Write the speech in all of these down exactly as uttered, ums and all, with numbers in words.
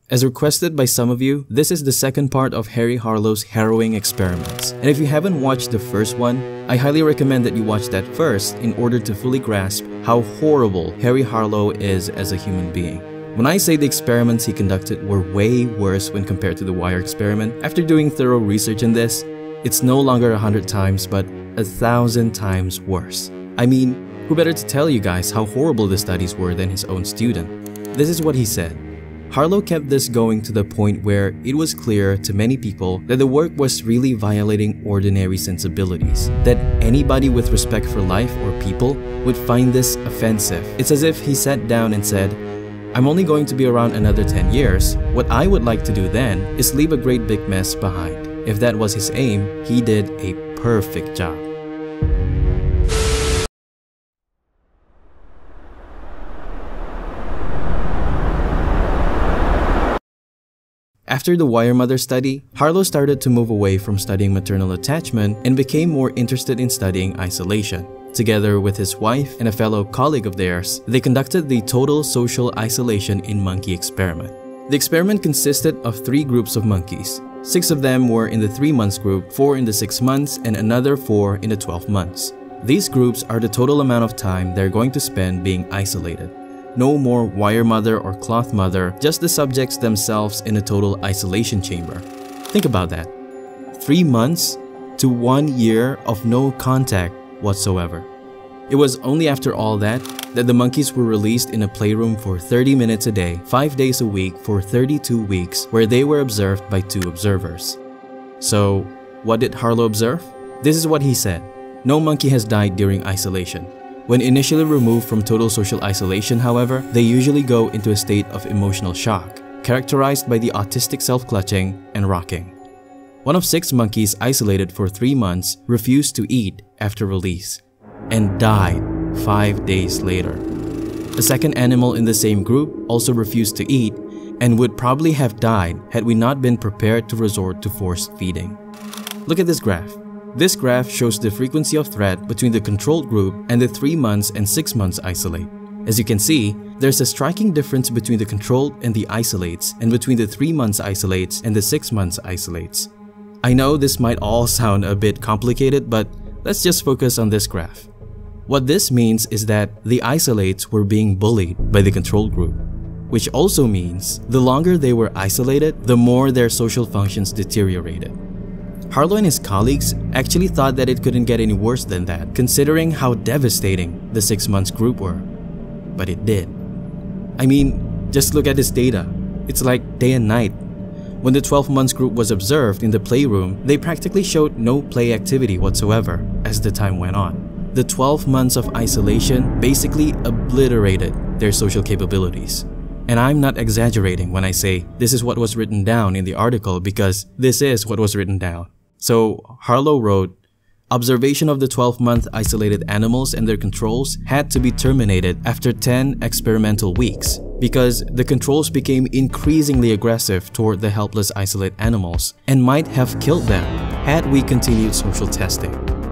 As requested by some of you, this is the second part of Harry Harlow's harrowing experiments. And if you haven't watched the first one, I highly recommend that you watch that first in order to fully grasp how horrible Harry Harlow is as a human being. When I say the experiments he conducted were way worse when compared to the wire experiment, after doing thorough research in this, it's no longer a hundred times but a thousand times worse. I mean, who better to tell you guys how horrible the studies were than his own student? This is what he said. Harlow kept this going to the point where it was clear to many people that the work was really violating ordinary sensibilities, that anybody with respect for life or people would find this offensive. It's as if he sat down and said, I'm only going to be around another ten years. What I would like to do then is leave a great big mess behind. If that was his aim, he did a perfect job. After the wire mother study, Harlow started to move away from studying maternal attachment and became more interested in studying isolation. Together with his wife and a fellow colleague of theirs, they conducted the total social isolation in monkey experiment. The experiment consisted of three groups of monkeys. Six of them were in the three months group, four in the six months, and another four in the twelve months. These groups are the total amount of time they're going to spend being isolated. No more wire mother or cloth mother, just the subjects themselves in a total isolation chamber. Think about that. Three months to one year of no contact whatsoever. It was only after all that that the monkeys were released in a playroom for thirty minutes a day, five days a week for thirty-two weeks, where they were observed by two observers. So, what did Harlow observe? This is what he said. No monkey has died during isolation. When initially removed from total social isolation, however, they usually go into a state of emotional shock, characterized by the autistic self-clutching and rocking. One of six monkeys isolated for three months refused to eat after release and died five days later. A second animal in the same group also refused to eat and would probably have died had we not been prepared to resort to forced feeding. Look at this graph. This graph shows the frequency of threat between the controlled group and the three months and six months isolate. As you can see, there's a striking difference between the controlled and the isolates, and between the three months isolates and the six months isolates. I know this might all sound a bit complicated, but let's just focus on this graph. What this means is that the isolates were being bullied by the control group, which also means the longer they were isolated, the more their social functions deteriorated. Harlow and his colleagues actually thought that it couldn't get any worse than that, considering how devastating the six months group were. But it did. I mean, just look at this data. It's like day and night. When the twelve months group was observed in the playroom, they practically showed no play activity whatsoever as the time went on. The twelve months of isolation basically obliterated their social capabilities. And I'm not exaggerating when I say this is what was written down in the article, because this is what was written down. So Harlow wrote, observation of the twelve-month isolated animals and their controls had to be terminated after ten experimental weeks because the controls became increasingly aggressive toward the helpless isolated animals and might have killed them had we continued social testing.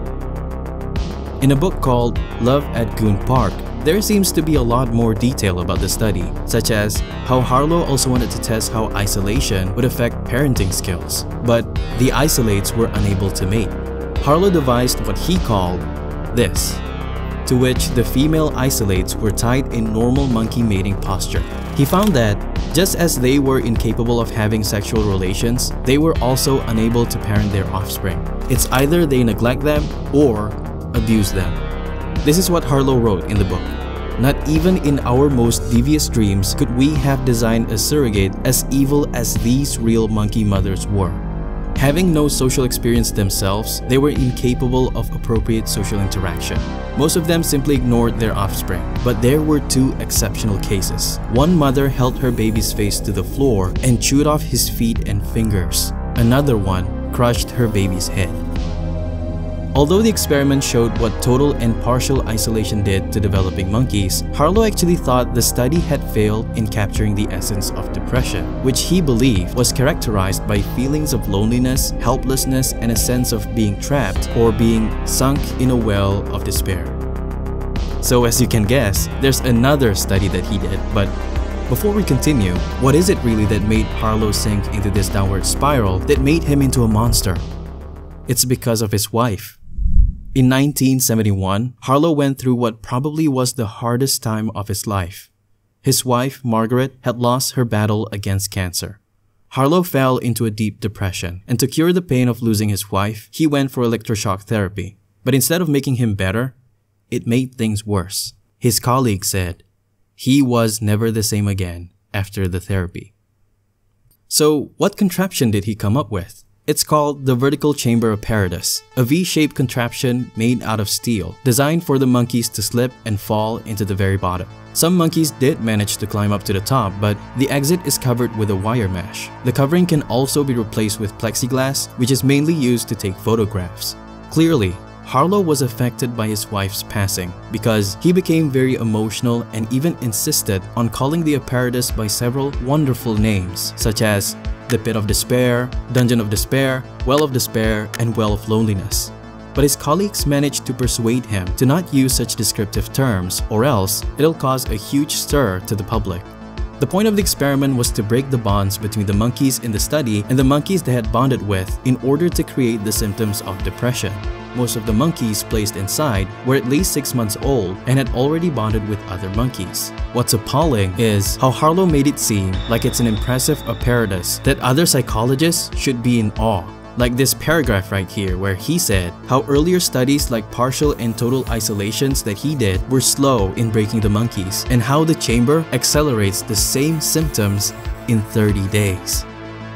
In a book called Love at Goon Park, there seems to be a lot more detail about the study, such as how Harlow also wanted to test how isolation would affect parenting skills, but the isolates were unable to mate. Harlow devised what he called this, to which the female isolates were tied in normal monkey mating posture. He found that, just as they were incapable of having sexual relations, they were also unable to parent their offspring. It's either they neglect them or abuse them. This is what Harlow wrote in the book. Not even in our most devious dreams could we have designed a surrogate as evil as these real monkey mothers were. Having no social experience themselves, they were incapable of appropriate social interaction. Most of them simply ignored their offspring, but there were two exceptional cases. One mother held her baby's face to the floor and chewed off his feet and fingers. Another one crushed her baby's head. Although the experiment showed what total and partial isolation did to developing monkeys, Harlow actually thought the study had failed in capturing the essence of depression, which he believed was characterized by feelings of loneliness, helplessness, and a sense of being trapped or being sunk in a well of despair. So as you can guess, there's another study that he did, but Before we continue, what is it really that made Harlow sink into this downward spiral that made him into a monster? It's because of his wife. In nineteen seventy-one, Harlow went through what probably was the hardest time of his life. His wife, Margaret, had lost her battle against cancer. Harlow fell into a deep depression, and to cure the pain of losing his wife, he went for electroshock therapy. But instead of making him better, it made things worse. His colleague said he was never the same again after the therapy. So, what contraption did he come up with? It's called the vertical chamber apparatus, a V-shaped contraption made out of steel, designed for the monkeys to slip and fall into the very bottom. Some monkeys did manage to climb up to the top, but the exit is covered with a wire mesh. The covering can also be replaced with plexiglass, which is mainly used to take photographs. Clearly, Harlow was affected by his wife's passing because he became very emotional and even insisted on calling the apparatus by several wonderful names, such as the Pit of Despair, Dungeon of Despair, Well of Despair, and Well of Loneliness. But his colleagues managed to persuade him to not use such descriptive terms, or else it'll cause a huge stir to the public. The point of the experiment was to break the bonds between the monkeys in the study and the monkeys they had bonded with in order to create the symptoms of depression. Most of the monkeys placed inside were at least six months old and had already bonded with other monkeys. What's appalling is how Harlow made it seem like it's an impressive apparatus that other psychologists should be in awe. Like this paragraph right here where he said how earlier studies like partial and total isolations that he did were slow in breaking the monkeys, and how the chamber accelerates the same symptoms in thirty days.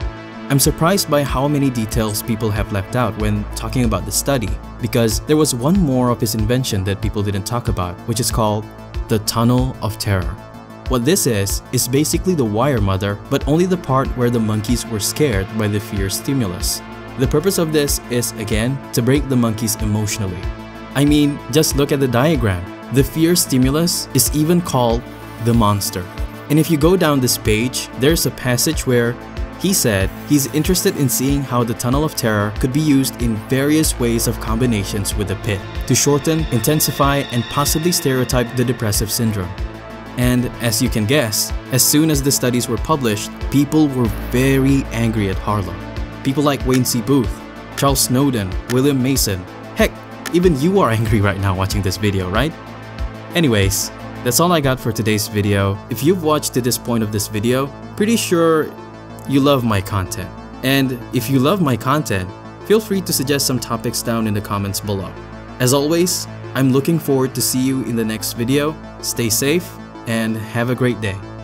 I'm surprised by how many details people have left out when talking about the study, because there was one more of his invention that people didn't talk about, which is called the Tunnel of Terror. What this is, is basically the wire mother, but only the part where the monkeys were scared by the fear stimulus. The purpose of this is, again, to break the monkeys emotionally. I mean, just look at the diagram. The fear stimulus is even called the monster. And if you go down this page, there's a passage where he said he's interested in seeing how the Tunnel of Terror could be used in various ways of combinations with the pit to shorten, intensify, and possibly stereotype the depressive syndrome. And as you can guess, as soon as the studies were published, people were very angry at Harlow. People like Wayne C. Booth, Charles Snowden, William Mason. Heck, even you are angry right now watching this video, right? Anyways, that's all I got for today's video. If you've watched to this point of this video, pretty sure you love my content. And if you love my content, feel free to suggest some topics down in the comments below. As always, I'm looking forward to see you in the next video. Stay safe and have a great day.